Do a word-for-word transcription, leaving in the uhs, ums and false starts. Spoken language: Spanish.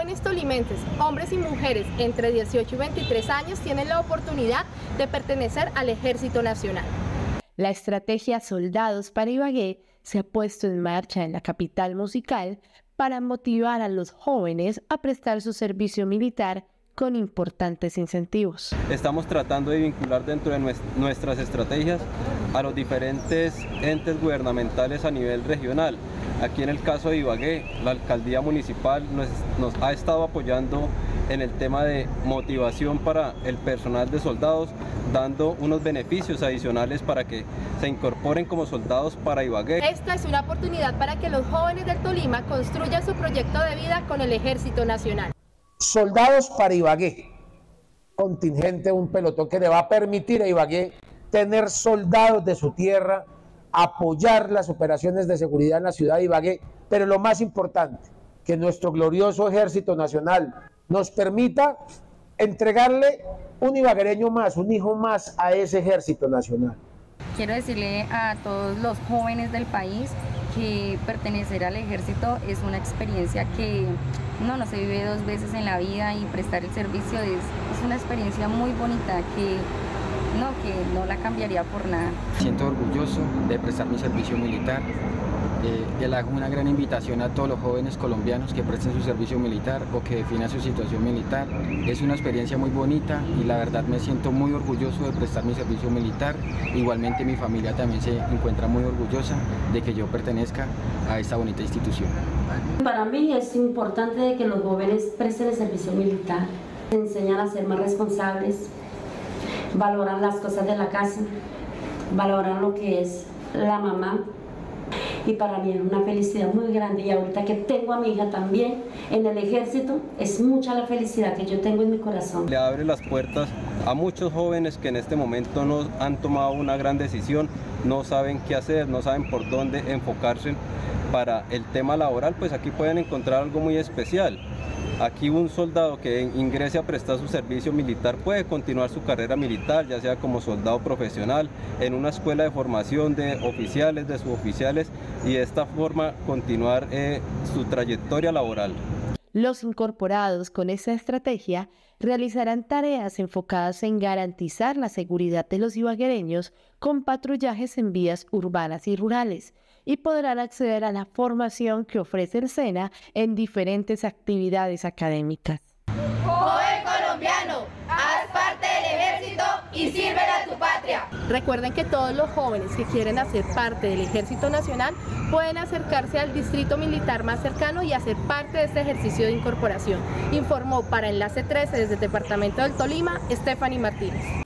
jóvenes tolimenses, hombres y mujeres entre dieciocho y veintitrés años tienen la oportunidad de pertenecer al Ejército Nacional. La estrategia Soldados para Ibagué se ha puesto en marcha en la capital musical para motivar a los jóvenes a prestar su servicio militar con importantes incentivos. Estamos tratando de vincular dentro de nuestras estrategias a los diferentes entes gubernamentales a nivel regional. Aquí en el caso de Ibagué, la alcaldía municipal nos, nos ha estado apoyando en el tema de motivación para el personal de soldados, dando unos beneficios adicionales para que se incorporen como soldados para Ibagué. Esta es una oportunidad para que los jóvenes del Tolima construyan su proyecto de vida con el Ejército Nacional. Soldados para Ibagué, contingente, un pelotón que le va a permitir a Ibagué tener soldados de su tierra, apoyar las operaciones de seguridad en la ciudad de Ibagué, pero lo más importante, que nuestro glorioso Ejército Nacional nos permita entregarle un ibaguereño más, un hijo más a ese Ejército Nacional. Quiero decirle a todos los jóvenes del país que pertenecer al ejército es una experiencia que no, no se vive dos veces en la vida, y prestar el servicio es, es una experiencia muy bonita que no, que no la cambiaría por nada. Siento orgulloso de prestar mi servicio militar. Eh, le hago una gran invitación a todos los jóvenes colombianos que presten su servicio militar o que definan su situación militar. Es una experiencia muy bonita y la verdad me siento muy orgulloso de prestar mi servicio militar. Igualmente mi familia también se encuentra muy orgullosa de que yo pertenezca a esta bonita institución. Para mí es importante que los jóvenes presten el servicio militar, se enseñan a ser más responsables, valoran las cosas de la casa, valoran lo que es la mamá. Y para mí es una felicidad muy grande, y ahorita que tengo a mi hija también en el ejército, es mucha la felicidad que yo tengo en mi corazón. Le abre las puertas a muchos jóvenes que en este momento no han tomado una gran decisión, no saben qué hacer, no saben por dónde enfocarse para el tema laboral. Pues aquí pueden encontrar algo muy especial. Aquí un soldado que ingrese a prestar su servicio militar puede continuar su carrera militar, ya sea como soldado profesional, en una escuela de formación de oficiales, de suboficiales, y de esta forma continuar eh, su trayectoria laboral. Los incorporados con esta estrategia realizarán tareas enfocadas en garantizar la seguridad de los ibaguereños con patrullajes en vías urbanas y rurales, y podrán acceder a la formación que ofrece el SENA en diferentes actividades académicas. Joven colombiano, haz parte del ejército y sírvele a tu patria. Recuerden que todos los jóvenes que quieren hacer parte del Ejército Nacional pueden acercarse al distrito militar más cercano y hacer parte de este ejercicio de incorporación. Informó para Enlace trece desde el departamento del Tolima, Stephanie Martínez.